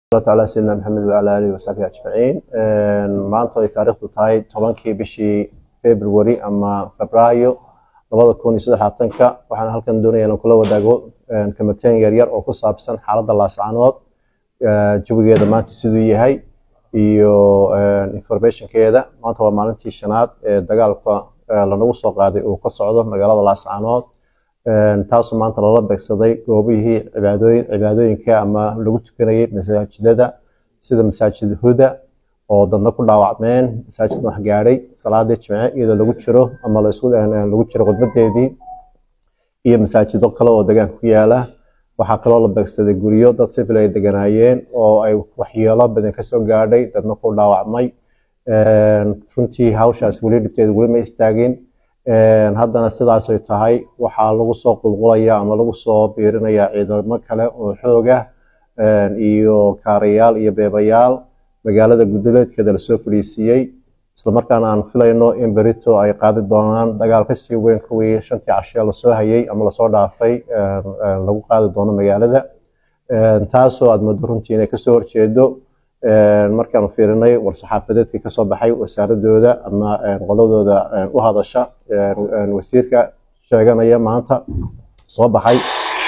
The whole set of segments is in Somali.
على سيدنا محمد وعلى آله وصحبه أجمعين. maanta ay taariikhdu tahay 10kii bishii February ama Febraayo 2023 waxaan halkan doonayaa inaan kula wadaago kamateen yar oo ku saabsan xaaladda Laascaanood jawigeeda maanta siduu yahay iyo informationkeeda. Maanta waa maalintii shanaad ee dagaalka lanagu soo qaaday oo ka socdo magaalada Laascaanood, taasoo maanta lala beegsaday goobihii cibaadooyinka ama lagu tukanayay masaajidada sida masaajid Huda oo dadna ku dhaawacmeen, masaajid wax gaaray salaada Jimce iyadoo lagu jiro ama lagu jiro khudbadeedii, iyo masaajido kale oo deegaanka ku yaala. waxaa kaloo la beegsaday guryo dad civil ay deganaayeen oo ay waxyeelo badan ka soo gaadhay, dadna ku dhaawacmay. runtii hawshaas weli dhibteedu weli ma istaagin. haddana sidaas ay tahay waxaa lagu soo qulqulaya ama lagu soo biirinaya ciidamo kale oo xoog ah iyo kaarayaal iyo beebayaal magaalada guduleedkeeda la soo fariisiyay, isla markaana aan filayno in berito ay qaadi doonaan dagaal ka sii weyn kuwii 5 casho la soo hayay ama la soo dhaafay lagu qaadi doono magaalada. taasoo aad moodo runtii inay ka soo horjeedo markaan fiirinay war-saxaafadeedkii ka soo baxay wasaaradooda ama qoladooda u hadasha wasiirka sheeganaya maanta soo baxay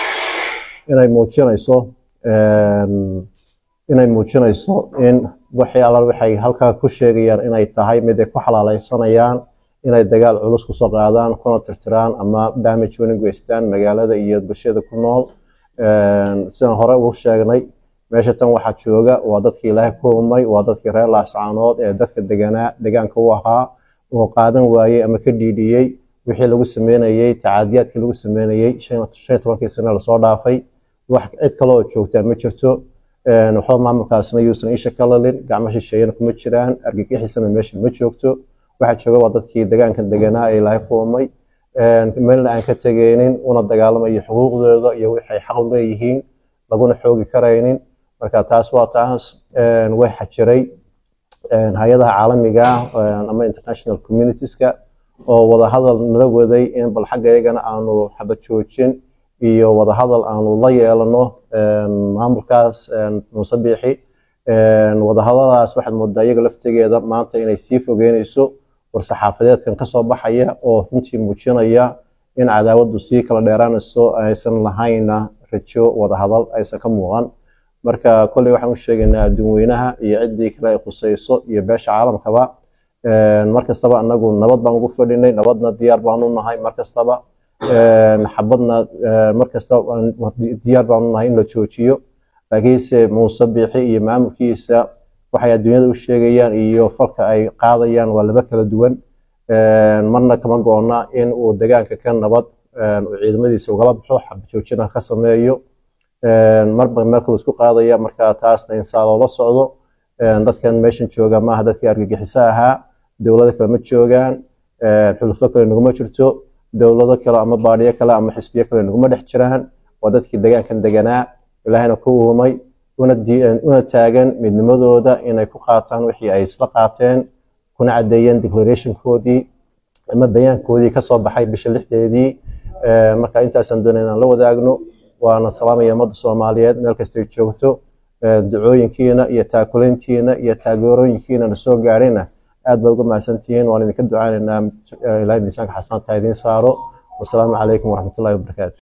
inay muujinayso in waxay halkaa ku sheegayaan inay tahay mid ay ku xalaalaysanayaan inay dagaal culus ku soo qaadaan kuna tirtiraan ama damage weyn u geystaan magaalada iyo bulshada ku nool. sidaan hore ugu sheegnay, meesha tan waxaa jooga waa dadkii Ilaahay ku ummay, waa dadkii reer Laascaanood ee dadka deegaanka u ahaa oo qaadan waayay ama ka dhiidhiyay wixii lagu sameynayay, tacaadiyaadkii lagu sameynayay 15 sano la soo dhaafay. wax cid kale oo joogta ma jirto. waxa maamulkaasna yuusan isha kala lin, gacmo shisheeyana kuma jiraan, argagixisana meesha ma joogto. waxa jooga waa dadkii deegaanka deganaa ee Ilaahay ku ummay, meelna aan ka tagaynin, una dagaalamayo xuquuqdooda iyo waxay xaq u leeyihiin laguna xoogi karaynin. marka taas waa taas way xajiray hay'adaha caalamiga ama international communitieska oo wada hadal nala waday in bal xaggayagana aanu xabad joojin iyo wada hadal aanu la yeelano maamulkaas Muuse Biixi. wada hadaladaas waxaad moodaa iyaga laftigeeda maanta inay sii fogeynayso war-saxaafadeedkan ka soo baxaya oo runtii muujinaya in cadaawadu sii kala dheeraanayso, aysan lahayna rajo wada hadal aysan ka muuqan. marka kolley waxaan u sheegaynaa adduun weynaha iyo ciddii kale ay khusayso iyo beesha caalamkaba, markastaba anagu nabad baan ugu fadhinay, nabadna diyaar baan u nahay markastaba, xabadna markastaba diyaar baan u nahay in la joojiyo. laakiinse Muuse Biixi iyo maamulkiisa waxay adduunyada u sheegayaan iyo falka ay qaadayaan waa laba kala duwan. marna kama go'na in uu deegaanka ka nabad uu ciidamadiisa ugala baxo, xabad joojina ka sameeyo, marba meel kale isku qaadaya. marka taasna insaan loola socdo. dadkan meeshan jooga maaha dadkii argagixiso ahaa, dowlado kale ma joogaan, xulufo kale naguma jirto, dowlado kale ama baadhiyo kale ama xisbiyo kale naguma dhex jiraan. waa dadkii deegaankan deganaa, Ilaahayna ku uumay, una taagan midnimadooda inay ku qaataan wixii ay isla qaateen, kuna cadeeyeen declarationkoodii ama bayaankoodii ka soo baxay bisha 6deedii. marka intaasaan doonayna inaan la wadaagno. waana salaamaya ummadda Soomaaliyeed meel kasta ay joogto. ducooyinkiina iyo taakuleyntiina iyo taageerooyinkiina na soo gaarayna aad baad uga mahadsantihiin. waan idinka ducaynaynaa Ilaahay miisaanka xasanaadka idiin saaro. wassalaamu calaykum waraxmatullaahi wabarakaatu.